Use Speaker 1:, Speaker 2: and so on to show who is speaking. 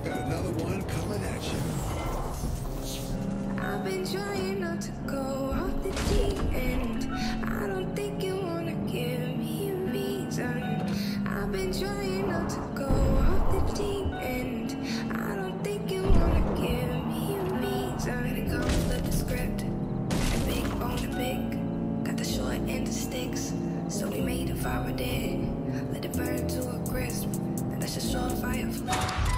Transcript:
Speaker 1: got another one coming at you.
Speaker 2: I've been trying not to go off the deep end. I don't think you wanna give me a reason. I've been trying not to go off the deep end. I don't think you wanna give me a reason. To go flip the script, a big bone to pick. Got the short end of sticks, so we made a fire dead. Let it burn to a crisp, and that's a short fire flip.